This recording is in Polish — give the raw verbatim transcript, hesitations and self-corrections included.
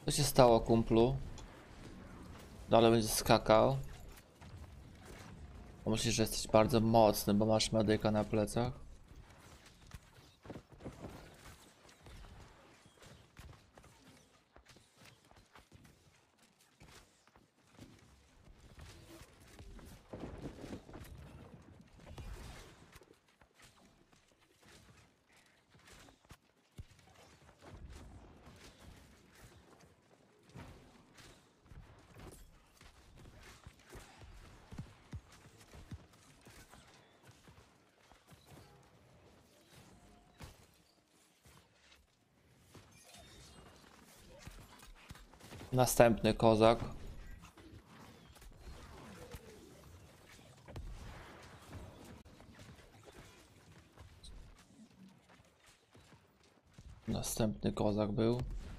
Co się stało, kumplu? Dalej będzie skakał. A myślisz, że jesteś bardzo mocny, bo masz medyka na plecach? Następny kozak. Następny kozak był.